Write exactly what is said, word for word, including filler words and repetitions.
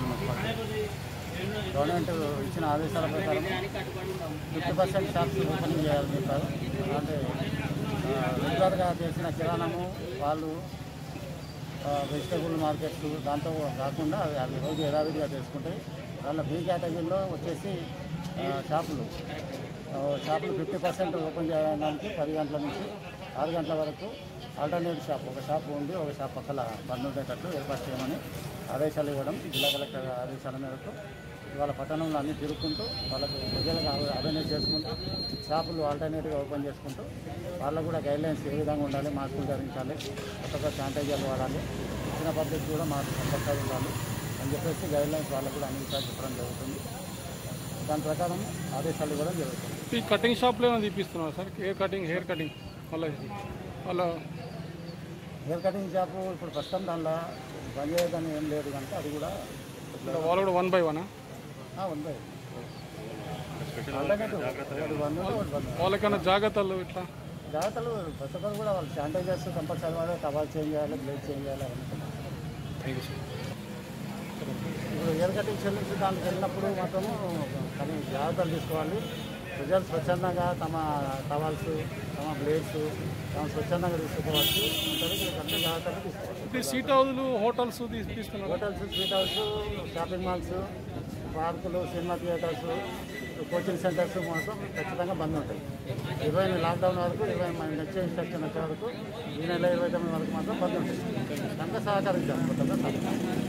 Government ఇచ్చిన ఆదేశాల ప్రకారం ఫిఫ్టీ పర్సెంట్ షాప్స్ ఓపెనింగ్ చేయాలని చెప్పారు. అంటే రెగ్యులర్గా చేసిన కిరాణము వాళ్ళు వెజిటబుల్ మార్కెట్స్ దాంతో కాకుండా అవి రోజు యథావిధిగా చేసుకుంటాయి. వాళ్ళ బీ కేటగిరీలో వచ్చేసి షాపులు షాపులు ఫిఫ్టీ పర్సెంట్ ఓపెన్ చేయడానికి పది గంటల నుంచి ఆరు గంటల వరకు ఆల్టర్నేట్ షాప్ ఒక షాప్ ఉండి ఒక షాప్ పక్కల బంద్ ఉండేటట్లు ఏర్పాటు చేయమని ఆదేశాలు ఇవ్వడం జిల్లా కలెక్టర్ ఆదేశాల మేరకు ఇవాళ పట్టణంలో అన్నీ తిరుగుకుంటూ వాళ్ళకు ప్రజలకు అవేర్నెస్ చేసుకుంటూ షాపులు ఆల్టర్నేట్గా ఓపెన్ చేసుకుంటూ వాళ్ళకు కూడా గైడ్లైన్స్ ఏ విధంగా ఉండాలి, మాస్కులు ధరించాలి, కొత్తగా శానిటైజర్లు వాడాలి, ఇచ్చిన పద్ధతి కూడా మాకు కంపల్సరీ ఉండాలి అని చెప్పేసి గైడ్లైన్స్ వాళ్ళకు కూడా అందించాలి చెప్పడం జరుగుతుంది. దాని ప్రకారం ఆదేశాలు ఇవ్వడం జరుగుతుంది. ఈ కటింగ్ షాప్లో ఏమైనా తీపిస్తున్నారు sir? Hair cutting hair cutting వాళ్ళ వాళ్ళ హెయిర్ కటింగ్ షాపు ఇప్పుడు ప్రస్తుతం దానిలో బంద్ చేయదని ఏం లేదు కనుక అది కూడా వాళ్ళు కూడా వన్ బై వన్ ఉంది. వాళ్ళకైనా జాగ్రత్తలు ఇట్లా జాగ్రత్తలు ప్రతి ఒక్కరు కూడా వాళ్ళు శానిటైజర్స్ కంపల్సరీ వాడే, టవాల్ చేంజ్ చేయాలి, బ్లేడ్ చేంజ్ చేయాలి అవన్నీ. ఇప్పుడు హెయిర్ కటింగ్ చెల్లించి దానికి వెళ్ళినప్పుడు మాత్రము కానీ జాగ్రత్తలు తీసుకోవాలి. ప్రజలు స్వచ్ఛందంగా తమ టవాల్స్ తమ బ్లేడ్స్ తమ స్వచ్ఛందంగా తీసుకోవచ్చు. అంటే జాగ్రత్తగా తీసుకోవాలి. సీట్ హౌస్లు హోటల్స్ తీసుకున్నారు. Hotels, sweet house, shopping malls, పార్కులు, సినిమా థియేటర్స్, కోచింగ్ సెంటర్స్ మాత్రం ఖచ్చితంగా బంద్ ఉంటాయి. ఇరవై లాక్డౌన్ వరకు ఇరవై నెక్స్ట్ ఇన్స్ట్రక్షన్ వచ్చే వరకు ఈ నెల ఇరవై తొమ్మిది వరకు మాత్రం బంద్ ఉంటాయి. కనుక సహకరించాలి.